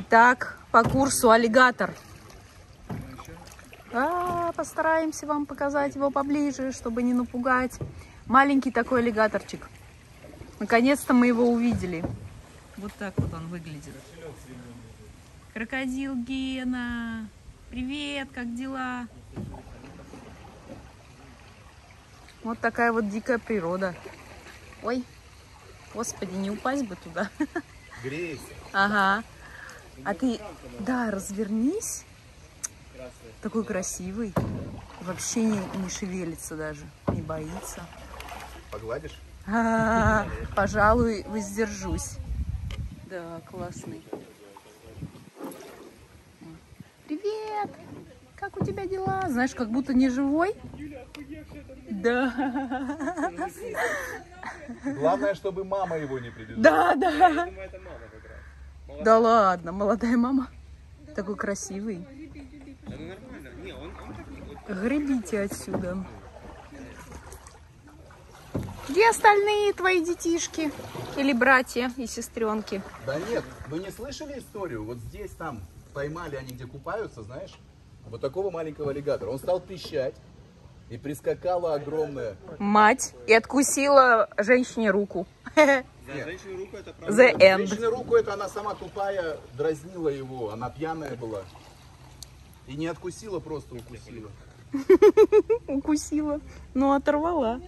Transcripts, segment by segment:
Итак, по курсу аллигатор. Постараемся вам показать его поближе, чтобы не напугать. Маленький такой аллигаторчик. Наконец-то мы его увидели. Вот так вот он выглядит. Крокодил Гена. Привет, как дела? Вот такая вот дикая природа. Ой, господи, не упасть бы туда. Грейся. Ага. А ты, да, развернись. Такой красивый. Вообще не шевелится даже, не боится. Погладишь? Пожалуй, воздержусь. Да, классный. Привет! Как у тебя дела? Знаешь, как будто не живой? Да. Главное, чтобы мама его не прибежала. Да, да. Я думаю, это мама как раз. Да ладно, молодая мама. Такой красивый. Да ну нормально. Не, он так не будет. Гребите отсюда. Где остальные твои детишки? Или братья и сестренки? Да нет, вы не слышали историю? Вот здесь там поймали они, где купаются, знаешь? Вот такого маленького аллигатора. Он стал пищать, и прискакала огромная... Мать и откусила женщине руку. За женщину руку это правда. The end. Женщина руку, это она сама тупая, дразнила его, она пьяная была. И не откусила, просто укусила. Укусила, но оторвала.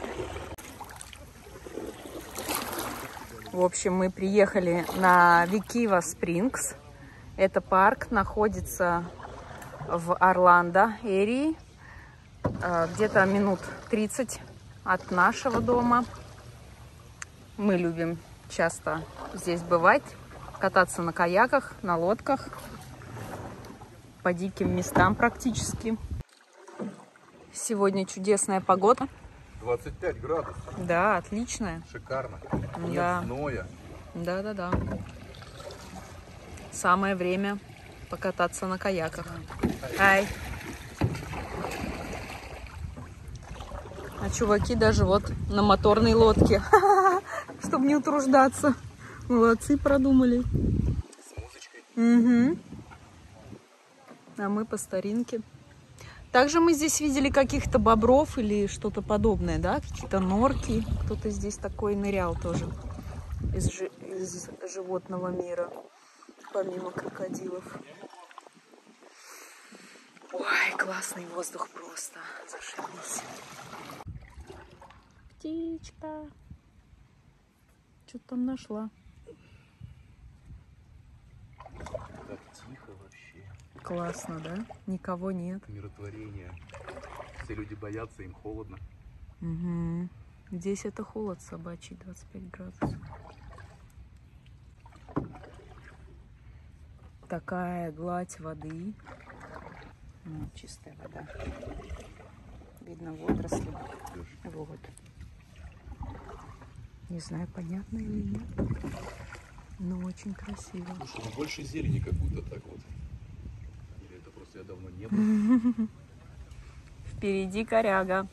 В общем, мы приехали на Викива Спрингс. Это парк, находится в Орландо, Эрии. Где-то минут 30 от нашего дома. Мы любим часто здесь бывать, кататься на каяках, на лодках, по диким местам практически. Сегодня чудесная погода. 25 градусов. Да, отличная. Шикарно. Да. Нет зноя. Да. Самое время покататься на каяках. Ай. А чуваки даже вот на моторной лодке, чтобы не утруждаться. Молодцы, продумали. С музычкой. Угу. А мы по старинке. Также мы здесь видели каких-то бобров или что-то подобное, да? Какие-то норки. Кто-то здесь такой нырял тоже из животного мира, помимо крокодилов. Ой, классный воздух просто. Зашибись. Птичка. Что-то там нашла. Так тихо вообще. Классно, да? Никого нет. Миротворение. Все люди боятся, им холодно. Угу. Здесь это холод собачий, 25 градусов. Такая гладь воды. Чистая вода. Видно водоросли. Вот. Не знаю, понятно или нет, но очень красиво. Слушай, ну больше зелени как будто так вот. Или это просто я давно не был. Впереди коряга.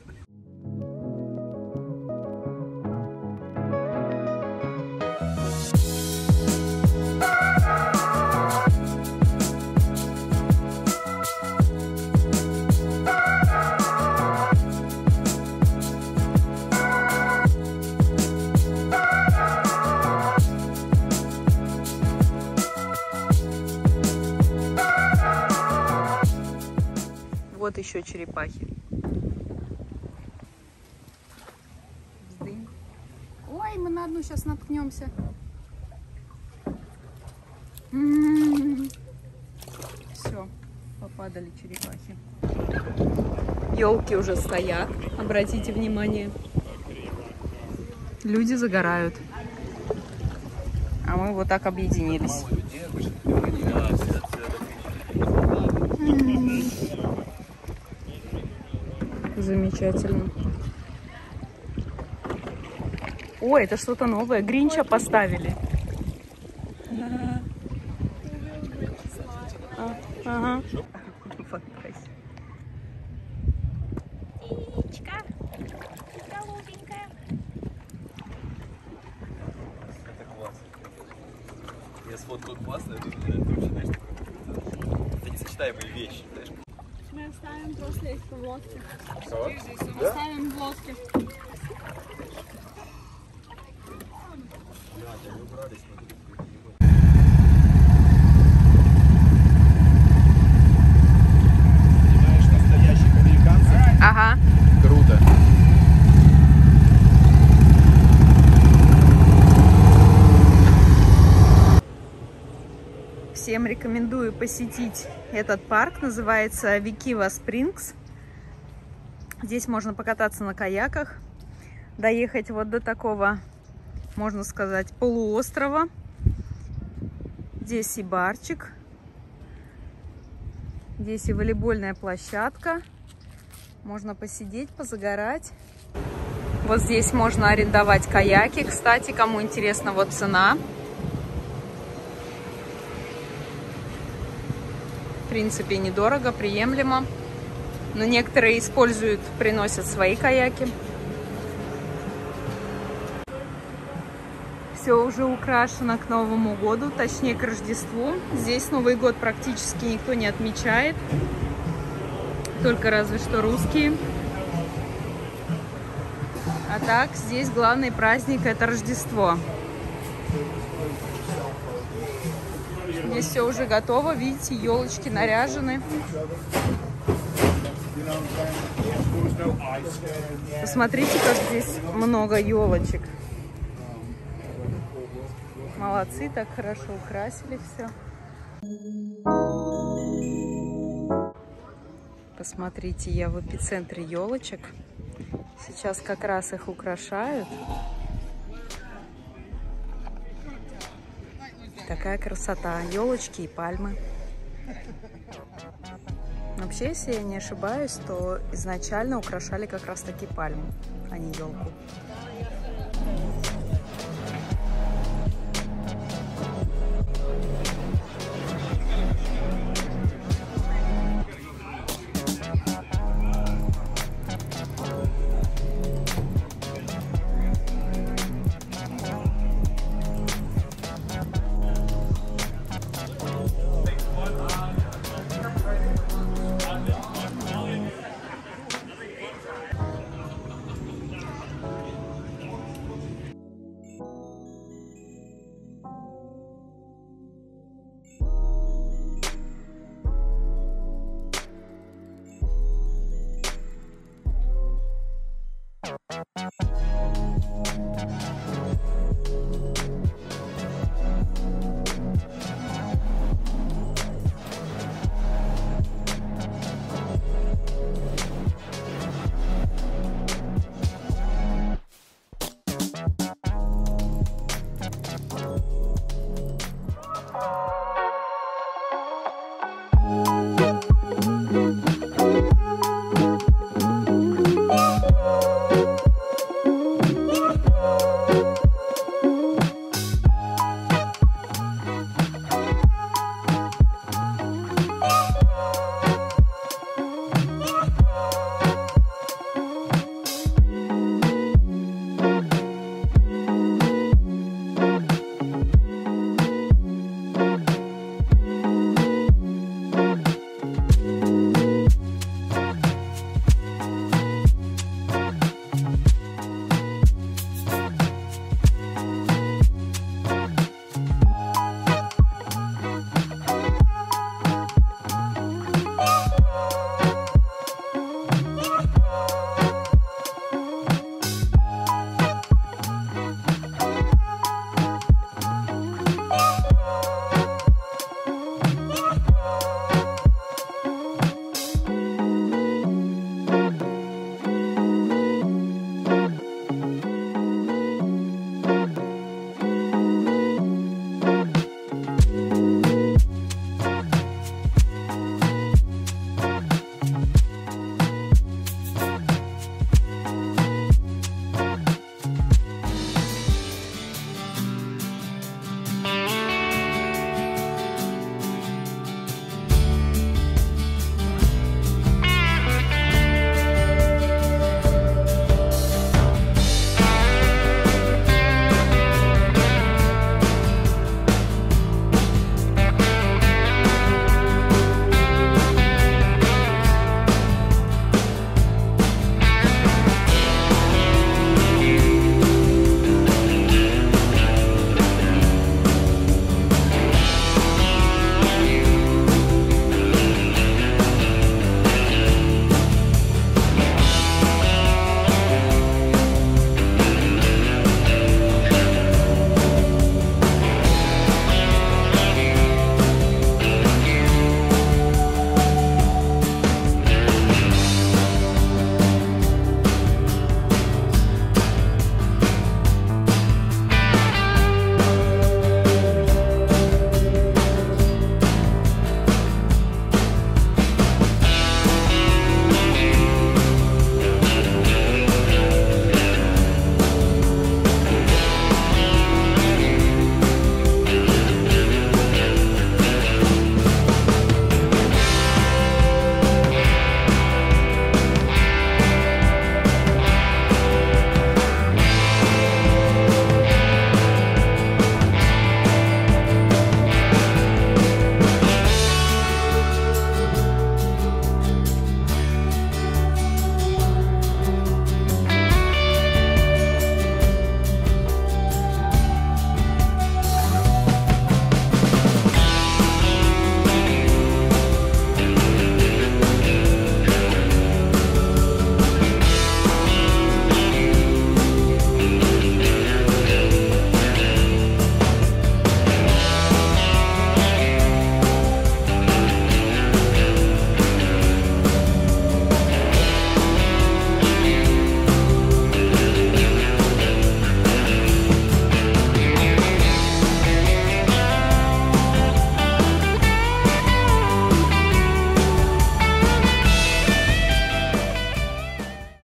Вот еще черепахи. Вздынь. Ой, мы на одну сейчас наткнемся. Все, попадали черепахи. Елки уже стоят, обратите внимание. Люди загорают. А мы вот так объединились. Замечательно. Ой, это что-то новое. Гринча поставили. Ага. Птичка. Голубенькая. Это классно. Я сфоткал класс. классно, это вообще, знаешь, такое, это несочетаемые вещи, знаешь. Мы оставим просто их в лодке. Что? Оставим в лодке. Понимаешь, настоящих американцев? Ага. Круто. Всем рекомендую посетить этот парк. Называется Викива Спрингс. Здесь можно покататься на каяках, доехать вот до такого, можно сказать, полуострова. Здесь и барчик. Здесь и волейбольная площадка. Можно посидеть, позагорать. Вот здесь можно арендовать каяки. Кстати, кому интересно, вот цена. В принципе, недорого, приемлемо. Но некоторые используют, приносят свои каяки. Все уже украшено к Новому году, точнее к Рождеству. Здесь Новый год практически никто не отмечает. Только разве что русские. А так, здесь главный праздник — это Рождество. Здесь все уже готово. Видите, елочки наряжены. Посмотрите, как здесь много елочек. Молодцы, так хорошо украсили все. Посмотрите, я в эпицентре елочек. Сейчас как раз их украшают. Такая красота. Елочки и пальмы. Вообще, если я не ошибаюсь, то изначально украшали как раз таки пальму, а не елку.